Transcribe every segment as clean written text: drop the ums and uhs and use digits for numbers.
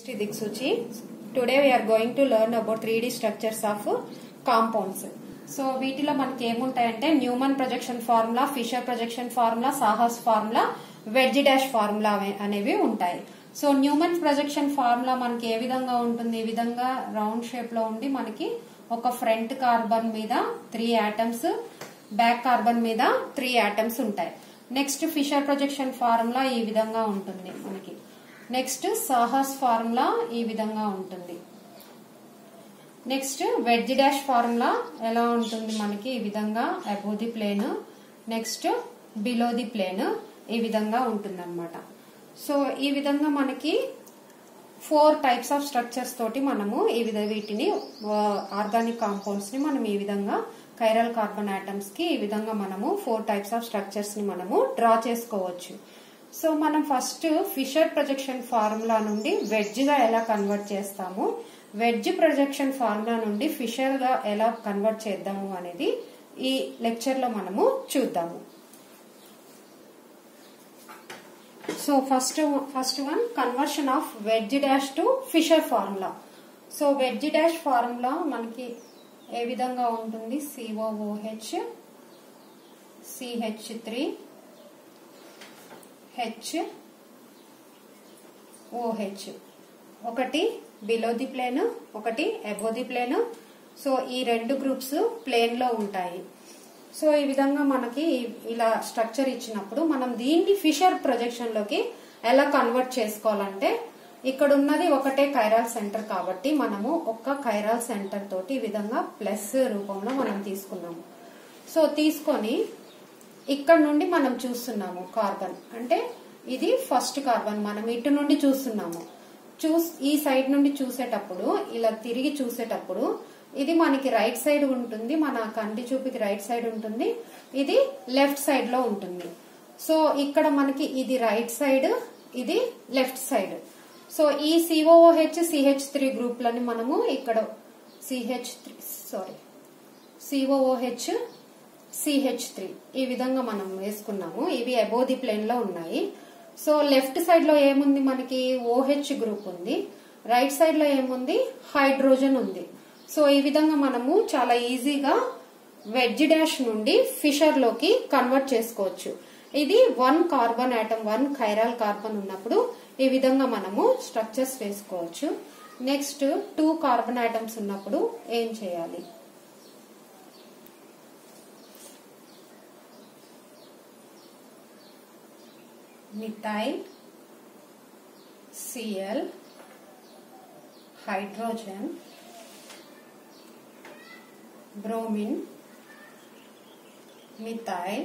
Diksuchi. Today we are going to learn about 3D structures of compounds. So వీటిలో మనకి ఏముంటాయంటే Newman projection formula, Fischer projection formula, సాహస్ formula, wedge dash formula అనేవి ఉంటాయి. So Neumann projection formula మనకి ఏ విధంగా ఉంటుంది, ఈ విధంగా రౌండ్ షేప్ లో ఉండి మనకి ఒక ఫ్రంట్ కార్బన్ మీద 3 ఆటమ్స్, బ్యాక్ కార్బన్ మీద 3 ఆటమ్స్ ఉంటాయి. నెక్స్ట్ ఫిషర్ ప్రొజెక్షన్ ఫార్ములా ఈ విధంగా ఉంటుంది మనకి. నెక్స్ట్ సాహస్ ఫార్ములా ఈ విధంగా ఉంటుంది. నెక్స్ట్ వెడ్జ్ డాష్ ఫార్ములా ఎలా ఉంటుంది మనకి, ఈ విధంగా above the plane, next below the plane ఈ విధంగా ఉంటుంది అనమాట. సో ఈ విధంగా మనకి 4 టైప్స్ ఆఫ్ స్ట్రక్చర్స్ తోటి మనము వీటిని ఆర్గానిక్ కాంపౌండ్స్ ని మనం ఈ విధంగా కైరల్ కార్బన్ ఆటమ్స్ కి ఈ విధంగా మనము 4 టైప్స్ ఆఫ్ స్ట్రక్చర్స్ ని మనము డ్రా చేసుకోవచ్చు. సో మనం ఫస్ట్ ఫిషర్ ప్రొజెక్షన్ ఫార్ములా నుండి వెడ్జ్ గా ఎలా కన్వర్ట్ చేస్తాము, వెడ్జ్ ప్రొజెక్షన్ ఫార్ములా నుండి ఫిషర్ గా ఎలా కన్వర్ట్ చేద్దాము అనేది ఈ లెక్చర్ లో మనము చూద్దాము. So first one conversion of wedge dash to Fischer formula. So wedge dash formula మనకి ఏ విధంగా ఉంటుంది, COOH CH3 HOH, ఒకటి బిలో ది ప్లేన్, ఒకటి అబోవ్ ది ప్లేన్. సో ఈ 2 గ్రూప్స్ ప్లేన్ లో ఉంటాయి. సో ఈ విధంగా మనకి ఇలా స్ట్రక్చర్ ఇచ్చినప్పుడు మనం దీన్ని ఫిషర్ ప్రొజెక్షన్ లోకి ఎలా కన్వర్ట్ చేసుకోవాలంటే, ఇక్కడ ఉన్నది ఒకటే కైరాల్ సెంటర్ కాబట్టి మనము ఒక్క కైరాల్ సెంటర్ తోటి ఈ విధంగా ప్లస్ రూపంలో మనం తీసుకున్నాము. సో తీసుకొని ఇక్కడ నుండి మనం చూస్తున్నాము కార్బన్, అంటే ఇది ఫస్ట్ కార్బన్, మనం ఇటు నుండి చూస్తున్నాము. ఈ సైడ్ నుండి చూసేటప్పుడు, ఇలా తిరిగి చూసేటప్పుడు ఇది మనకి రైట్ సైడ్ ఉంటుంది, మన కంటి చూపుకి రైట్ సైడ్ ఉంటుంది, ఇది లెఫ్ట్ సైడ్ లో ఉంటుంది. సో ఇక్కడ మనకి ఇది రైట్ సైడ్, ఇది లెఫ్ట్ సైడ్. సో ఈ COOH CH3 గ్రూప్లని మనము ఇక్కడ COOH CH3 ఈ విధంగా మనం వేసుకున్నాము. ఇవి అబోవ్ ది ప్లేన్ లో ఉన్నాయి. సో లెఫ్ట్ సైడ్ లో ఏముంది మనకి, OH గ్రూప్ ఉంది, రైట్ సైడ్ లో ఏముంది, హైడ్రోజన్ ఉంది. సో ఈ విధంగా మనము చాలా ఈజీగా వెడ్జ్ డాష్ నుండి ఫిషర్ లోకి కన్వర్ట్ చేసుకోవచ్చు. ఇది 1 కార్బన్ ఆటమ్, 1 కైరాల్ కార్బన్ ఉన్నప్పుడు ఈ విధంగా మనము స్ట్రక్చర్స్ వేసుకోవచ్చు. నెక్స్ట్ 2 కార్బన్ ఆటమ్స్ ఉన్నప్పుడు ఏం చేయాలి, methyl Cl, hydrogen, bromine, methyl,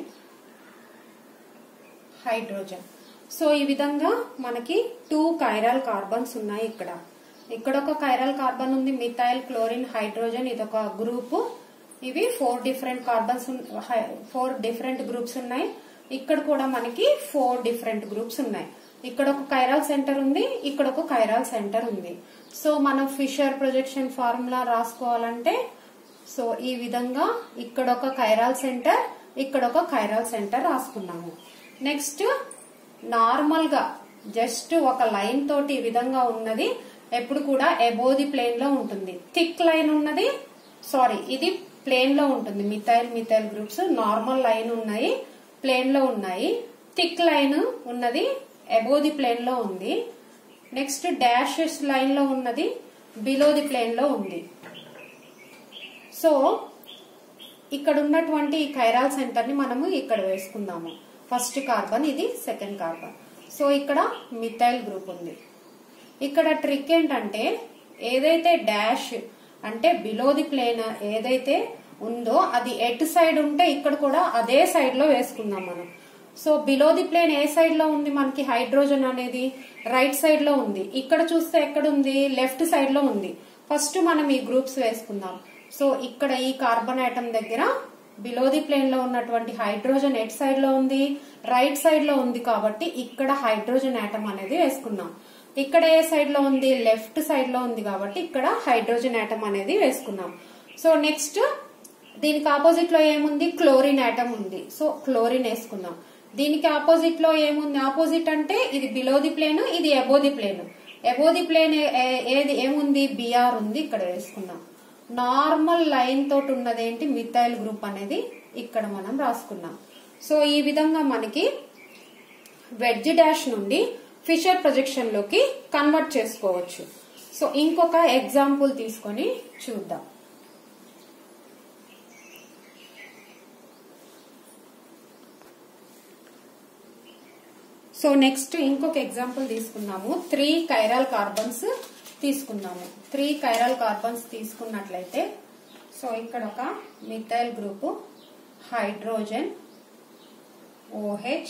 hydrogen. So ఈ విధంగా మనకి 2 కైరాల్ కార్బన్స్ ఉన్నాయి. ఇక్కడ ఒక కైరాల్ కార్బన్ ఉంది, మిథైల్, క్లోరిన్, హైడ్రోజన్, ఇదొక గ్రూప్. ఇవి 4 డిఫరెంట్ కార్బన్స్, 4 డిఫరెంట్ గ్రూప్స్ ఉన్నాయి. ఇక్కడ కూడా మనకి 4 డిఫరెంట్ గ్రూప్స్ ఉన్నాయి. ఇక్కడ ఒక కైరాల్ సెంటర్ ఉంది, ఇక్కడ ఒక కైరాల్ సెంటర్ ఉంది. సో మనం ఫిషర్ ప్రొజెక్షన్ ఫార్ములా రాసుకోవాలంటే, సో ఈ విధంగా ఇక్కడ ఒక కైరాల్ సెంటర్, ఇక్కడ ఒక కైరాల్ సెంటర్ రాసుకున్నాము. నెక్స్ట్ నార్మల్ గా జస్ట్ ఒక లైన్ తోటి ఈ విధంగా ఉన్నది ఎప్పుడు కూడా అబోవ్ ది ప్లేన్ లో ఉంటుంది. థిక్ లైన్ ఉన్నది, ఇది ప్లేన్ లో ఉంటుంది. మిథైల్ గ్రూప్స్ నార్మల్ లైన్ ఉన్నాయి, ప్లేన్ లో ఉన్నాయి. థిక్ లైన్ ఉన్నది అబోవ్ ది ప్లేన్ లో ఉంది. నెక్స్ట్ డాషెస్ లైన్ లో ఉన్నది బిలో ది ప్లేన్ లో ఉంది. సో ఇక్కడ ఉన్నటువంటి కైరాల్ సెంటర్ ని మనము ఇక్కడ వేసుకుందాము. ఫస్ట్ కార్బన్, ఇది సెకండ్ కార్బన్. సో ఇక్కడ మిథైల్ గ్రూప్ ఉంది. ఇక్కడ ట్రిక్ ఏంటంటే, ఏదైతే డాష్ అంటే బిలో ది ప్లేన్ ఏదైతే ఉందో అది ఎటు సైడ్ ఉంటే ఇక్కడ కూడా అదే సైడ్ లో వేసుకుందాం మనం. సో బిలో ది ప్లేన్ ఏ సైడ్ లో ఉంది మనకి, హైడ్రోజన్ అనేది రైట్ సైడ్ లో ఉంది. ఇక్కడ చూస్తే ఎక్కడ ఉంది, లెఫ్ట్ సైడ్ లో ఉంది. ఫస్ట్ మనం ఈ గ్రూప్స్ వేసుకుందాం. సో ఇక్కడ ఈ కార్బన్ ఆటమ్ దగ్గర బిలో ది ప్లేన్ లో ఉన్నటువంటి హైడ్రోజన్ ఎట్ సైడ్ లో ఉంది, రైట్ సైడ్ లో ఉంది కాబట్టి ఇక్కడ హైడ్రోజన్ ఆటమ్ అనేది వేసుకున్నాం. ఇక్కడ ఏ సైడ్ లో ఉంది, లెఫ్ట్ సైడ్ లో ఉంది కాబట్టి ఇక్కడ హైడ్రోజన్ ఆటమ్ అనేది వేసుకున్నాం. సో నెక్స్ట్ దీనికి ఆపోజిట్ లో ఏముంది, క్లోరిన్ ఆటమ్ ఉంది. సో క్లోరిన్ వేసుకున్నాం. దీనికి ఆపోజిట్ లో ఏముంది, ఆపోజిట్ అంటే ఇది బిలో ది ప్లేన్, ఇది above the plane. Above the plane ఏముంది, బిఆర్ ఉంది, ఇక్కడ వేసుకున్నాం. నార్మల్ లైన్ తోటి ఉన్నదేంటి, మిథైల్ గ్రూప్ అనేది ఇక్కడ మనం రాసుకున్నాం. సో ఈ విధంగా మనకి వెడ్జ్ డాష్ నుండి ఫిషర్ ప్రొజెక్షన్ లోకి కన్వర్ట్ చేసుకోవచ్చు. సో ఇంకొక ఎగ్జాంపుల్ తీసుకొని చూద్దాం. సో నెక్స్ట్ ఇంకొక ఎగ్జాంపుల్ తీసుకున్నాము. 3 కైరాల్ కార్బన్స్ తీసుకున్నాము. 3 కైరాల్ కార్బన్స్ తీసుకున్నట్లయితే సో ఇక్కడ ఒక మిథైల్ గ్రూపు, హైడ్రోజన్, OH,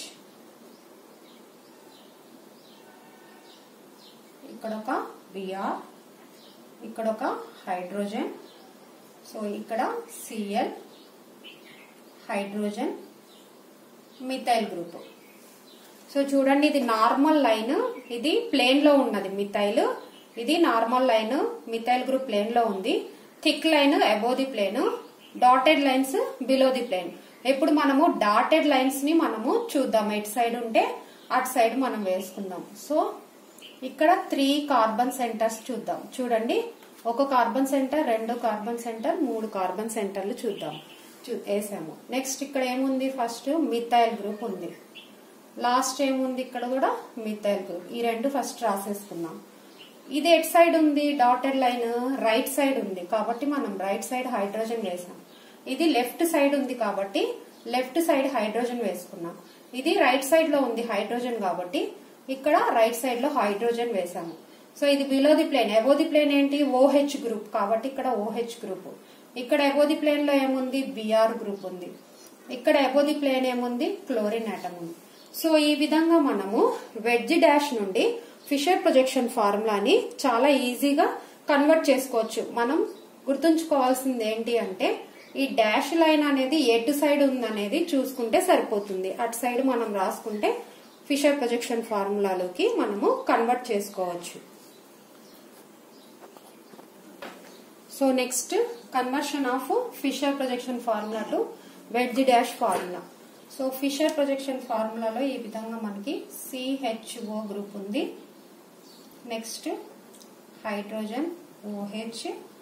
ఇక్కడ ఒక Br, ఇక్కడ ఒక హైడ్రోజన్, సో ఇక్కడ Cl, hydrogen, methyl group. So చూడండి, ఇది నార్మల్ లైన్, ఇది ప్లేన్ లో ఉన్నది మిథైల్, ఇది normal line, methyl group plane లో ఉంది. Thick line above the plane, dotted lines below the plane. ఇప్పుడు మనము డాటెడ్ లైన్స్ ని మనము చూద్దాం, ఎటు సైడ్ ఉంటే అటు సైడ్ మనం వేసుకుందాం. సో ఇక్కడ 3 కార్బన్ సెంటర్స్ చూద్దాం. చూడండి, 1 carbon centre, 2 carbon centre, 3 carbon సెంటర్లు చూద్దాం. వేసాము. నెక్స్ట్ ఇక్కడ ఏముంది, ఫస్ట్ మిథైల్ గ్రూప్ ఉంది, లాస్ట్ ఏముంది, ఇక్కడ కూడా మిథైల్ గ్రూప్. ఈ 2 ఫస్ట్ రాసేసుకున్నాం. ఇది ఎట్ సైడ్ ఉంది, డాటెడ్ లైన్ రైట్ సైడ్ ఉంది కాబట్టి మనం రైట్ సైడ్ హైడ్రోజన్ వేసాం. ఇది లెఫ్ట్ సైడ్ ఉంది కాబట్టి లెఫ్ట్ సైడ్ హైడ్రోజన్ వేసుకున్నాం. ఇది రైట్ సైడ్ లో ఉంది హైడ్రోజన్ కాబట్టి ఇక్కడ రైట్ సైడ్ లో హైడ్రోజన్ వేసాము. సో ఇది below the plane, above the plane ఏంటి, OH గ్రూప్ కాబట్టి ఇక్కడ OH గ్రూప్. ఇక్కడ అబోవ్ ది ప్లేన్ లో ఏముంది, Br గ్రూప్ ఉంది. ఇక్కడ అబోవ్ ది ప్లేన్ ఏముంది, క్లోరిన్ ఆటమ్ ఉంది. సో ఈ విధంగా మనము వెడ్జ్ డాష్ నుండి ఫిషర్ ప్రొజెక్షన్ ఫార్ములాని చాలా ఈజీగా కన్వర్ట్ చేసుకోవచ్చు. మనం గుర్తుంచుకోవాల్సింది ఏంటి అంటే, ఈ డాష్ లైన్ అనేది ఎటు సైడ్ ఉందనేది చూసుకుంటే సరిపోతుంది. అటు సైడ్ మనం రాసుకుంటే ఫిషర్ ప్రొజెక్షన్ ఫార్ములాలోకి మనము కన్వర్ట్ చేసుకోవచ్చు. So next conversion of Fischer projection formula to wedge dash formula. So Fischer projection ఫార్ములాలో ఈ విధంగా మనకి CHO గ్రూప్ ఉంది, next hydrogen, OH,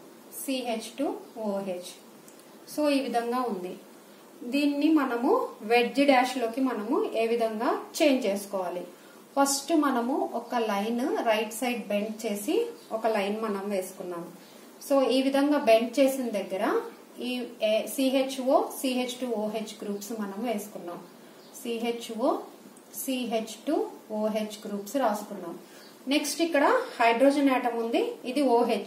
CH2OH. So ఈ విధంగా ఉంది. దీన్ని మనము వెడ్జ్ డాష్ లోకి మనము ఏ విధంగా చేంజ్ చేసుకోవాలి. ఫస్ట్ మనము ఒక లైన్ రైట్ సైడ్ బెండ్ చేసి ఒక లైన్ మనం వేసుకున్నాము. సో ఈ విధంగా బెండ్ చేసిన దగ్గర ఈ CHO, CH2OH గ్రూప్స్ మనం వేసుకున్నాం. CHO, CH2OH గ్రూప్స్ రాసుకున్నాం. నెక్స్ట్ ఇక్కడ హైడ్రోజన్ ఆటమ్ ఉంది, ఇది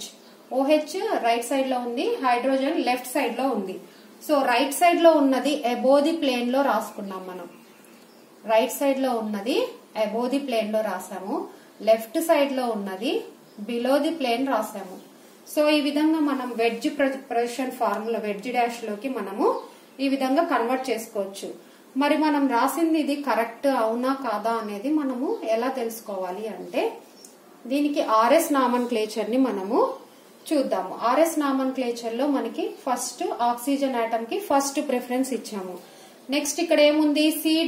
OH రైట్ సైడ్ లో ఉంది, హైడ్రోజన్ లెఫ్ట్ సైడ్ లో ఉంది. సో రైట్ సైడ్ లో ఉన్నది అబోవ్ ది ప్లేన్ లో రాసుకున్నాం మనం. రైట్ సైడ్ లో ఉన్నది అబోవ్ ది ప్లేన్ లో రాసాము, లెఫ్ట్ సైడ్ లో ఉన్నది బిలో ది ప్లేన్ రాసాము. సో ఈ విధంగా మనం wedge projection formula wedge dash లోకి మనము ఈ విధంగా కన్వర్ట్ చేసుకోవచ్చు. మరి మనం రాసింది ఇది కరెక్ట్ అవునా కాదా అనేది మనము ఎలా తెలుసుకోవాలి అంటే, దీనికి RS నామన్క్లేచర్ ని మనము చూద్దాము. RS నామన్క్లేచర్ లో మనకి ఫస్ట్ ఆక్సిజన్ ఆటమ్ కి ఫస్ట్ ప్రిఫరెన్స్ ఇచ్చాము. నెక్స్ట్ ఇక్కడ ఏముంది,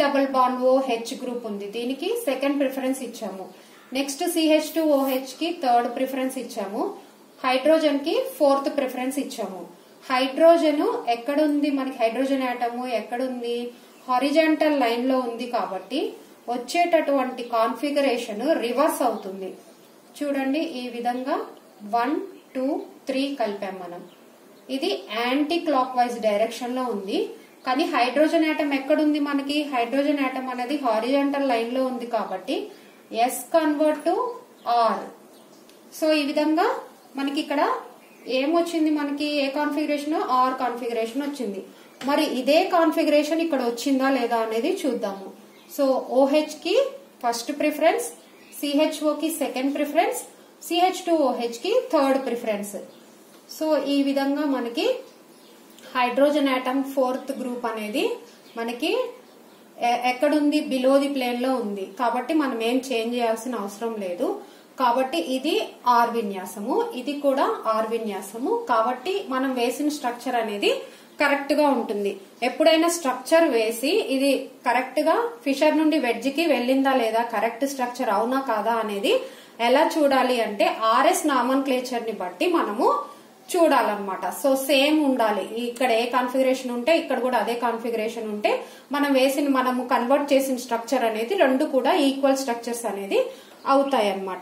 C+OH గ్రూప్ ఉంది, దీనికి సెకండ్ ప్రిఫరెన్స్ ఇచ్చాము. నెక్స్ట్ CH2OH కి థర్డ్ ప్రిఫరెన్స్ ఇచ్చాము. హైడ్రోజన్ కి ఫోర్త్ ప్రిఫరెన్స్ ఇచ్చాము. హైడ్రోజన్ ఎక్కడుంది, మనకి హైడ్రోజన్ ఆటమ్ ఎక్కడుంది, హారిజాంటల్ లైన్ లో ఉంది కాబట్టి వచ్చేటటువంటి కాన్ఫిగరేషన్ రివర్స్ అవుతుంది. చూడండి, ఈ విధంగా 1, 2, 3 కలిపాం మనం. ఇది యాంటీ క్లాక్ వైజ్ డైరెక్షన్ లో ఉంది. కానీ హైడ్రోజన్ ఆటమ్ ఎక్కడుంది, మనకి హైడ్రోజన్ ఆటమ్ అనేది హారిజాంటల్ లైన్ లో ఉంది కాబట్టి S convert to R. So ఈ విధంగా మనకి ఇక్కడ ఏమొచ్చింది, మనకి ఏ కాన్ఫిగరేషన్, R కాన్ఫిగరేషన్ వచ్చింది. మరి ఇదే కాన్ఫిగరేషన్ ఇక్కడ వచ్చిందా లేదా అనేది చూద్దాము. సో OH కి ఫస్ట్ ప్రిఫరెన్స్, CHO కి సెకండ్ ప్రిఫరెన్స్, CH2OH కి థర్డ్ ప్రిఫరెన్స్. సో ఈ విధంగా మనకి హైడ్రోజన్ ఆటమ్ ఫోర్త్ గ్రూప్ అనేది మనకి ఎక్కడుంది, బిలో ది ప్లేన్ లో ఉంది కాబట్టి మనం ఏం చేంజ్ చేయాల్సిన అవసరం లేదు. కాబట్టి ఇది R విన్యాసము, ఇది కూడా R విన్యాసము. కాబట్టి మనం వేసిన స్ట్రక్చర్ అనేది కరెక్ట్ గా ఉంటుంది. ఎప్పుడైనా స్ట్రక్చర్ వేసి ఇది కరెక్ట్ గా ఫిషర్ నుండి వెడ్జ్ కి వెళ్ళిందా లేదా, కరెక్ట్ స్ట్రక్చర్ అవునా కాదా అనేది ఎలా చూడాలి అంటే ఆర్ఎస్ నామన్క్లేచర్ ని బట్టి మనము చూడాలన్నమాట. సో సేమ్ ఉండాలి, ఇక్కడ ఏ కాన్ఫిగరేషన్ ఉంటే ఇక్కడ కూడా అదే కాన్ఫిగరేషన్ ఉంటే మనము కన్వర్ట్ చేసిన స్ట్రక్చర్ అనేది రెండు కూడా ఈక్వల్ స్ట్రక్చర్స్ అనేది అవుతాయి అన్నమాట.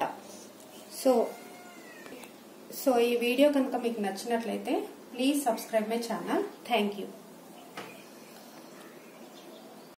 సో ఈ వీడియో కనుక మీకు నచ్చినట్లయితే please subscribe my channel. Thank you.